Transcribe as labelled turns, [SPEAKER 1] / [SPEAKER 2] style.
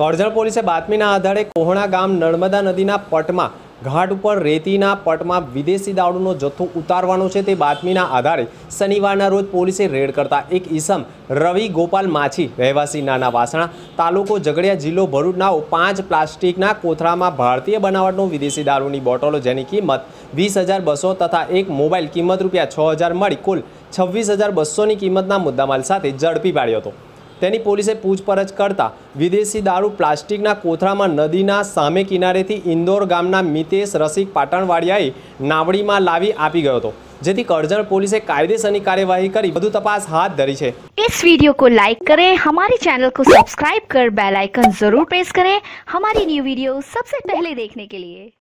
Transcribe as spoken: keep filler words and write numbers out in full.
[SPEAKER 1] કરજણ પોલીસે બાતમીના આધારે કોહણા ગામ નર્મદા નદીના પટમાં ઘાટ ઉપર રેતીના પટમાં વિદેશી દારૂનો જથ્થો ઉતારવાનો છે તે બાતમીના આધારે શનિવારના રોજ પોલીસે રેડ કરતા એક ઈસમ રવિ ગોપાલ માછી રહેવાસી નાના વાસણા તાલુકો ઝઘડિયા જિલ્લો ભરૂચના પાંચ પ્લાસ્ટિકના કોથળામાં ભારતીય બનાવટનો વિદેશી દારૂની બોટલો જેની કિંમત વીસ હજાર બસો તથા એક મોબાઈલ કિંમત રૂપિયા છ હજાર મળી કુલ છવ્વીસ હજાર બસોની કિંમતના મુદ્દામાલ સાથે ઝડપી પાડ્યો હતો। તેની પોલીસે પૂછપરછ કરતા વિદેશી દારૂ પ્લાસ્ટિકના કોથળામાં નદીના સામે કિનારેથી ઇન્દોર ગામના મિતેશ રસિક પાટણવાડિયાએ નાવડીમાં લાવી આપી ગયો હતો, જેથી કરજણ પોલીસે કાયદેસરની કાર્યવાહી કરી વધુ તપાસ હાથ ધરી છે।
[SPEAKER 2] इस वीडियो को लाइक करें, हमारे चैनल को सब्सक्राइब कर बेल आइकन जरूर प्रेस करें हमारी न्यू वीडियो सबसे पहले देखने के लिए।